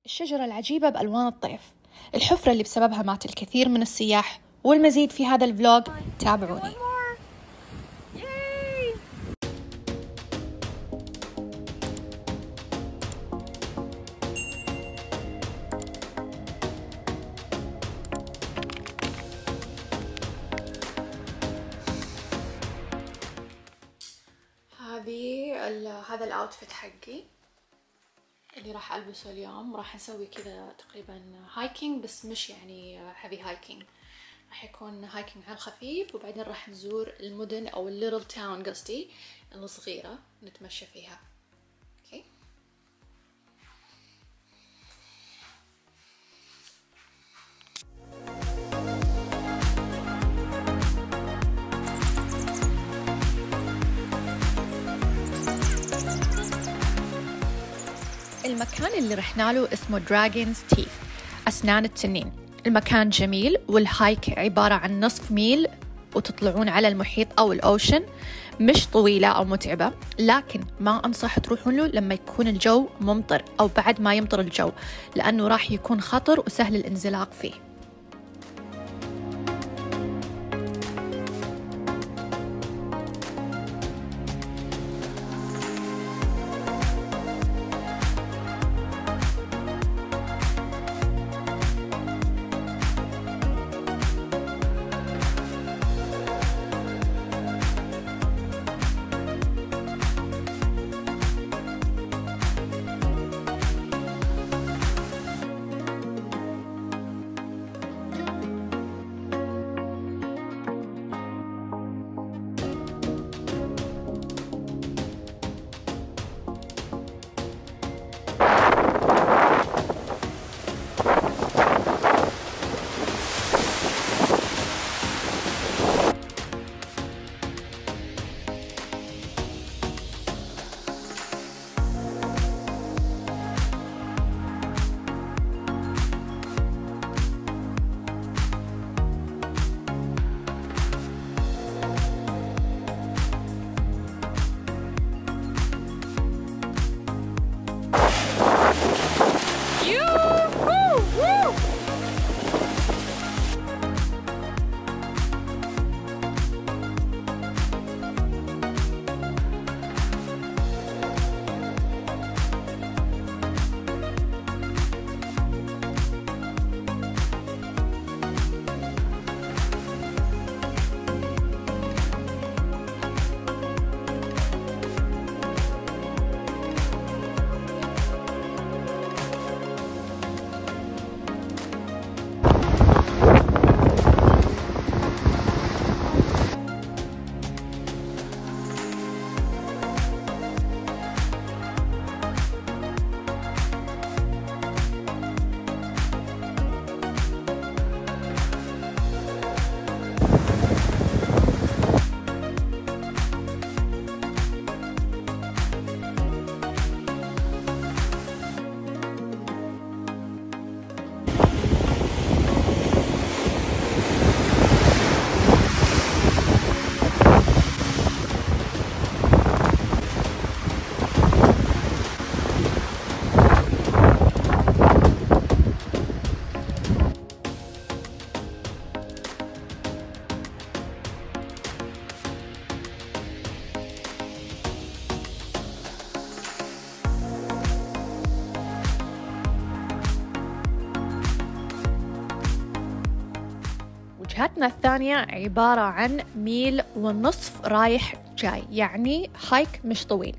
الشجرة العجيبة بألوان الطيف، الحفرة اللي بسببها مات الكثير من السياح، والمزيد في هذا الفلوج. تابعوني. هذا الاوتفيت حقي اللي راح البسه اليوم. راح نسوي كذا تقريبا هايكينج، بس مش يعني هيفي هايكينج، راح يكون هايكينج على الخفيف، وبعدين راح نزور المدن او الليتل تاون قصدي الصغيرة نتمشى فيها. اوكي المكان اللي رحنا له اسمه دراجونز تيث، أسنان التنين. المكان جميل، والهايك عبارة عن نصف ميل وتطلعون على المحيط أو الأوشن. مش طويلة أو متعبة، لكن ما أنصح تروحون له لما يكون الجو ممطر أو بعد ما يمطر الجو، لأنه راح يكون خطر وسهل الانزلاق فيه. وجهتنا الثانية عبارة عن 1.5 ميل رايح جاي، يعني هايك مش طويل.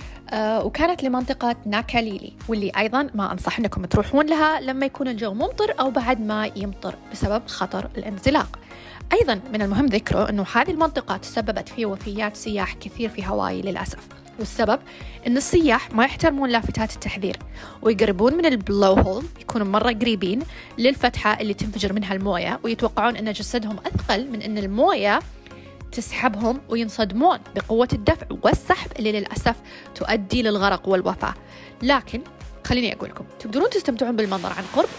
وكانت لمنطقة ناكاليلي، واللي أيضا ما أنصح أنكم تروحون لها لما يكون الجو ممطر أو بعد ما يمطر بسبب خطر الانزلاق. أيضا من المهم ذكره أنه هذه المنطقة تسببت في وفيات سياح كثير في هاواي للأسف، والسبب أن السياح ما يحترمون لافتات التحذير ويقربون من البلو هول، يكونوا مرة قريبين للفتحة اللي تنفجر منها الموية، ويتوقعون أن جسدهم أثقل من أن الموية تسحبهم وينصدمون بقوة الدفع والسحب اللي للأسف تؤدي للغرق والوفاة. لكن خليني أقول لكم تقدرون تستمتعون بالمنظر عن قرب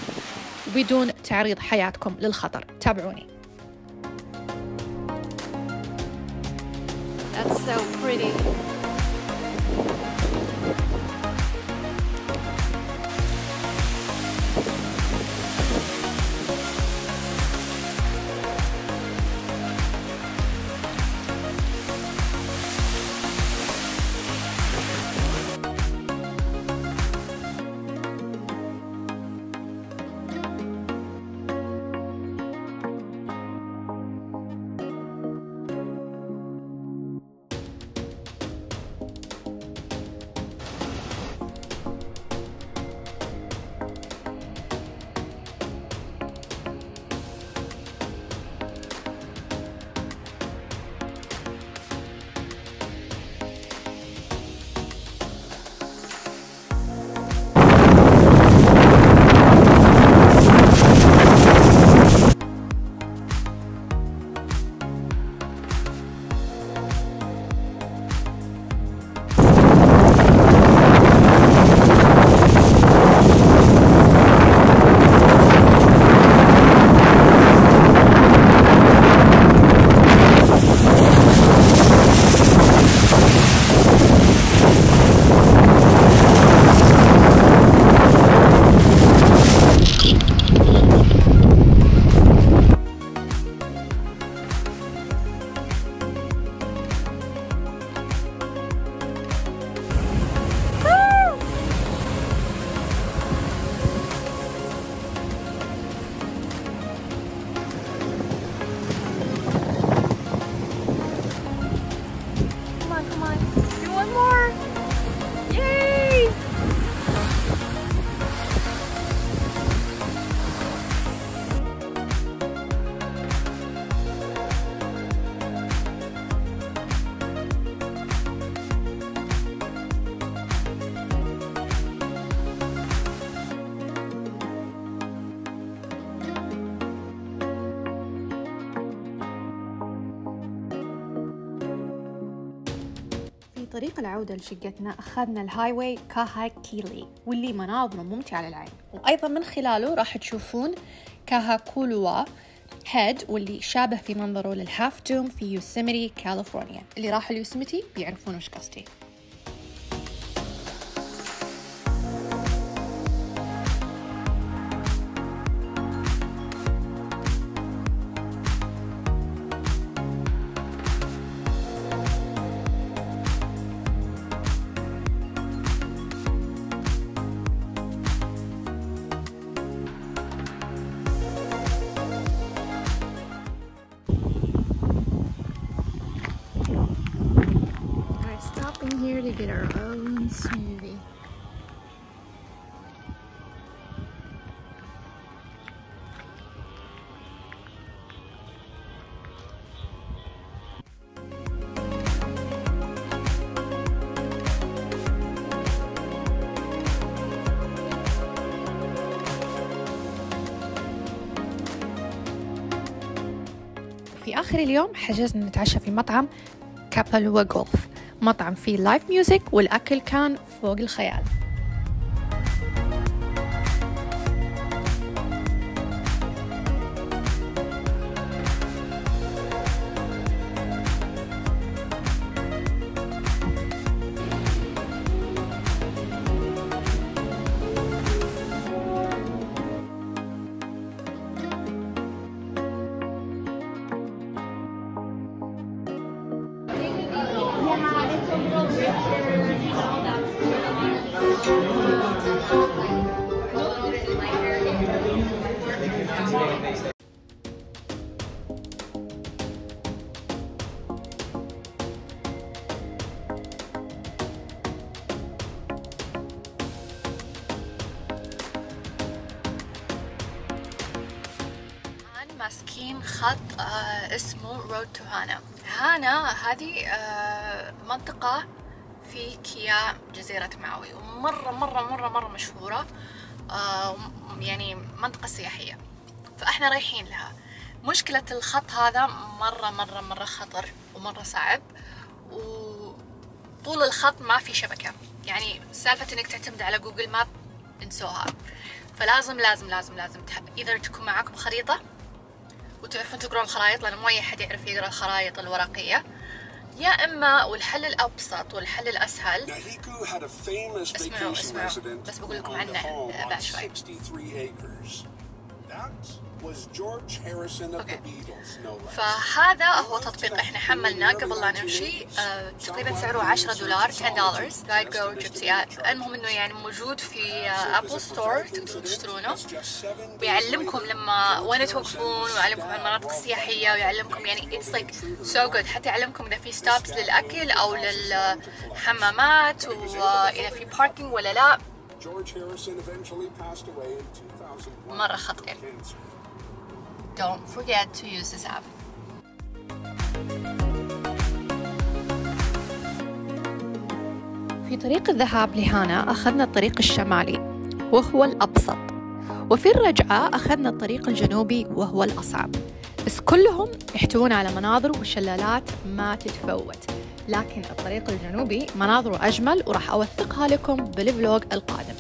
بدون تعريض حياتكم للخطر. تابعوني. That's so pretty. طريق العودة لشقتنا أخذنا الهاي واي كاها كيلي، واللي مناظره ممتعة للعين، وأيضا من خلاله راح تشوفون كاها كولوا هيد، واللي شابه في منظره للهاف دوم في يوسيميتي كاليفورنيا. اللي راحوا اليوسيميتي بيعرفون وش قصدي. Stopping here to get our own smoothie. في آخر اليوم حجزنا نتعشى في مطعم كابلوا غولف، مطعم فيه لايف ميوزك والأكل كان فوق الخيال. ماسكين خط اسمه رود تو هانا. هانا هذه منطقة في كيا جزيرة ماوي، ومرة مرة مرة مرة مشهورة، يعني منطقة سياحية، فاحنا رايحين لها. مشكلة الخط هذا مرة مرة مرة خطر ومرة صعب، وطول الخط ما في شبكة، يعني سالفة انك تعتمد على جوجل ماب انسوها. فلازم لازم لازم لازم either تكون معاكم خريطة وتعرفون تقرون الخرائط، لأن مو أي أحد يعرف يقرأ الخرائط الورقية، يا إما والحل الأبسط والحل الأسهل. اسمعوا بس بقول لكم عنه بعد شوي. فهذا هو تطبيق احنا حملناه قبل لا نمشي، تقريبا سعره $10 $10 جايد جو جيبسي. المهم انه يعني موجود في ابل ستور، تقدرون تشترونه، ويعلمكم لما وين توقفون، ويعلمكم عن المناطق السياحية، ويعلمكم يعني it's like so good. حتى يعلمكم اذا في ستوبس للاكل او للحمامات، واذا في باركينج ولا لا. مرة خطير. Don't forget to use this app. في طريق الذهاب لهانا أخذنا الطريق الشمالي وهو الأبسط، وفي الرجعة أخذنا الطريق الجنوبي وهو الأصعب، بس كلهم يحتوون على مناظر وشلالات ما تتفوت. لكن الطريق الجنوبي مناظره أجمل، وراح أوثقها لكم بالفلوج القادم.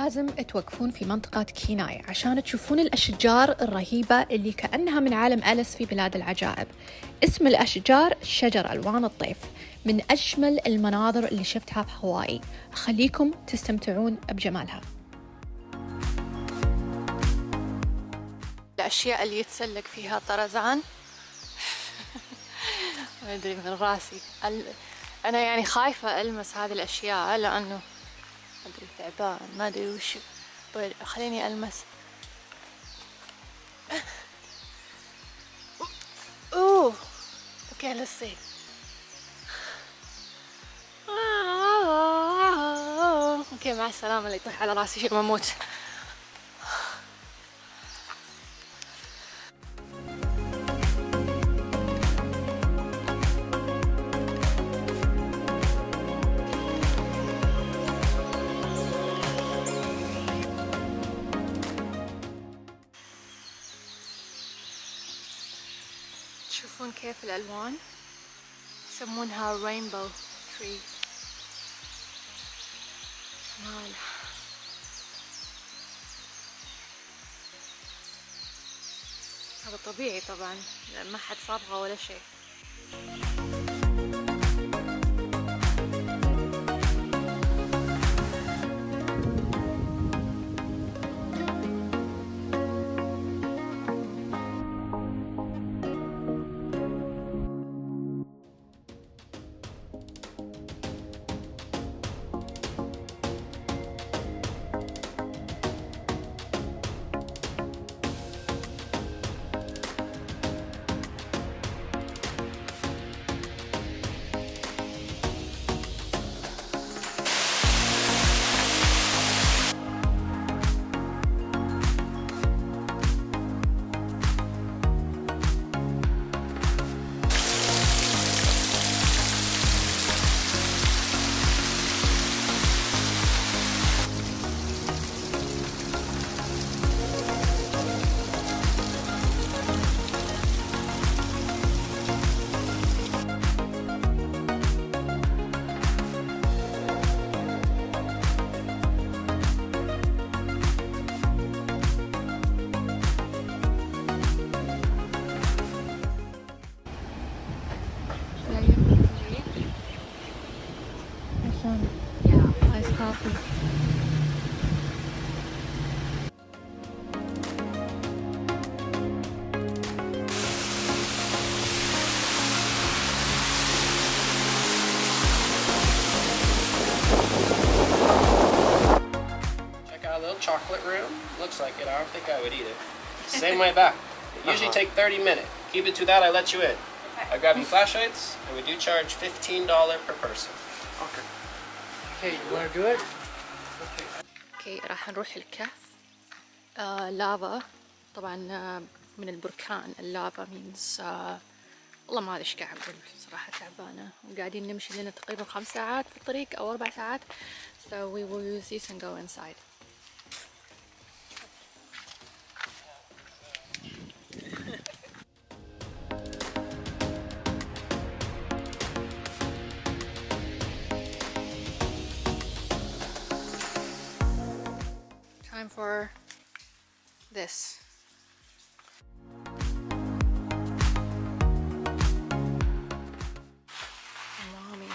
لازم توقفون في منطقة كيناي عشان تشوفون الأشجار الرهيبة اللي كأنها من عالم أليس في بلاد العجائب. اسم الأشجار شجر ألوان الطيف، من أجمل المناظر اللي شفتها في هاواي. أخليكم تستمتعون بجمالها. الأشياء اللي يتسلق فيها طرزان ما أدري من راسي. أنا يعني خايفة ألمس هذه الأشياء لأنه ما أدري تعبان، ما أدري وش. طيب خليني ألمس. أوه أوكي للصيد. أوكي مع السلامة، اللي يطيح على راسي شيء مموت. تشوفون كيف الألوان؟ يسمونها رينبو تري. مال هذا طبيعي طبعا، ما حد صابغه ولا شيء. Chocolate room. Looks like it. I don't think I would eat it. Same way back. It usually take 30 minutes. Keep it to that, I let you in. I grab you flashlights, and we do charge $15 per person. Okay. Okay, you want to do it? اوكي راح نروح الكهف. لافا طبعا من البركان. اللافا means والله ما ادري ايش قاعد اقول صراحة، تعبانة. وقاعدين نمشي لنا تقريبا 5 ساعات في الطريق او 4 ساعات. So we will use this and go inside. Time for this. Mommy.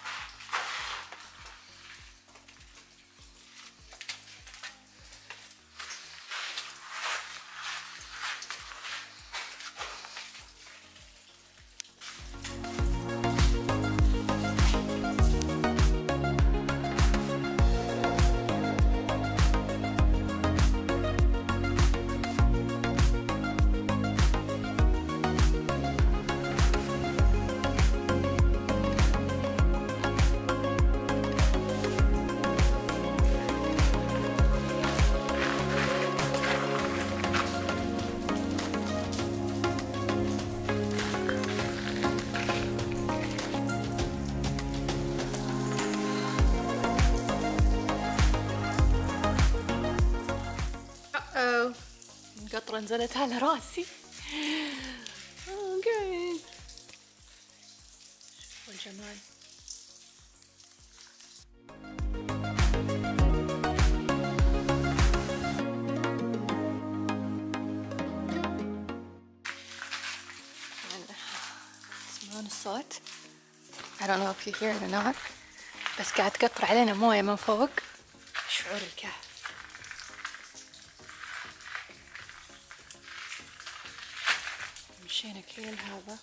قطرة نزلت على راسي. اوكي والجمال. الصوت. I don't know if you hear it or not. بس قاعد تقطر علينا موية من فوق. شعور الكهف. مشينا كل هذا.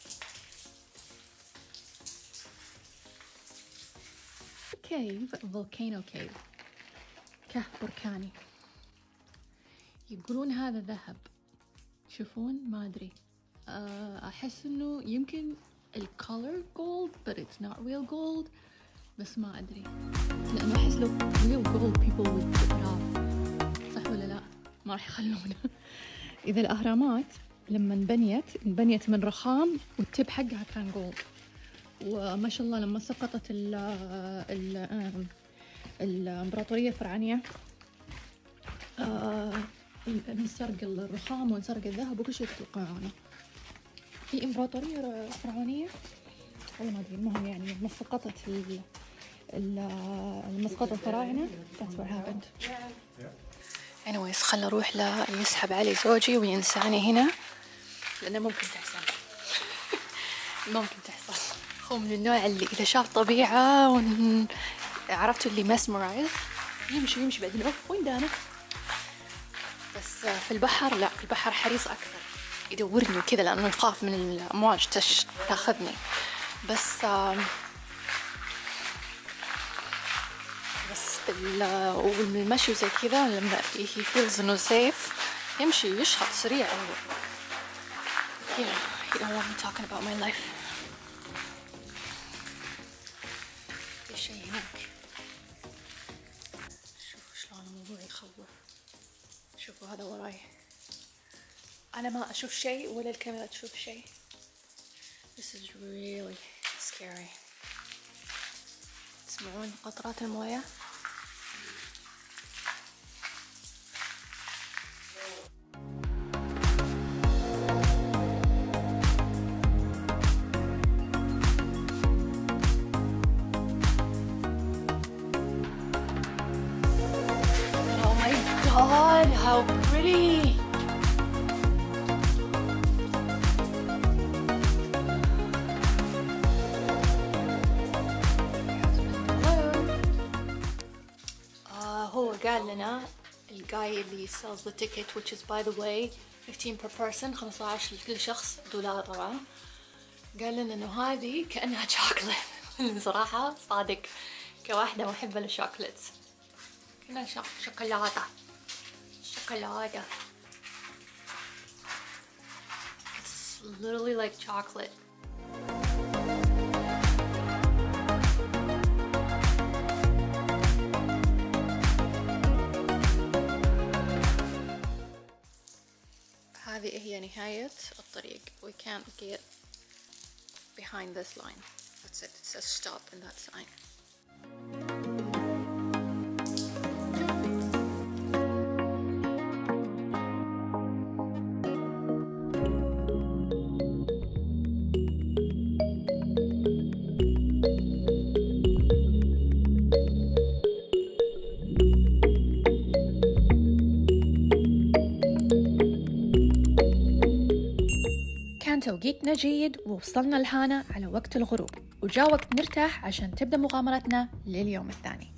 كيف فولكانو كيف، كهف بركاني. يقولون هذا ذهب، شوفون ما أدري. أحس إنه يمكن الكولر جولد but it's not real gold، بس ما أدري لأنه أحس لو real gold people would put it off. صح ولا لا؟ ما راح يخلونه. إذا الأهرامات لما انبنيت من رخام والتب حقها كان جولد، وما شاء الله لما سقطت الإمبراطورية الفرعونية انسرق الرخام وانسرق الذهب وكل شيء تلقونه. في إمبراطورية فرعونية والله ما أدري، المهم يعني لما سقطت مسقط الفراعنة that's what happened. anyways خلنا نروح يسحب علي زوجي وينساني هنا لأنه ممكن تحصل. ممكن تحصل. هو من النوع اللي إذا شاف طبيعة عرفتوا اللي mesmerized يمشي بعدين أوف وين دانا. بس في البحر لا، في البحر حريص أكثر يدورني كذا لأنه يخاف من الأمواج تاخذني. بس والمشي وزي كذا لما he feels إنه safe يمشي يشخط سريع. You don't want me talking about my life. في شيء هناك. شوفوا شلون الموضوع يخوف. شوفوا هذا وراي. أنا ما أشوف شيء ولا الكاميرا تشوف شيء. This is really scary. تسمعون قطرات الموية؟ Oh my God, how pretty! هو قال لنا الجاي اللي sells the ticket which is by the way 15 per person 15 لكل شخص $، طبعا قال لنا انه هذه كأنها شوكولات. بصراحة صادق كواحدة محبة للشوكولات كأنها شوكولاتة. It's literally like chocolate. هذه هي نهاية الطريق. We can't get behind this line. That's it. It says stop in that sign. توقيتنا جيد ووصلنا لهنا على وقت الغروب، وجاء وقت نرتاح عشان تبدأ مغامرتنا لليوم الثاني.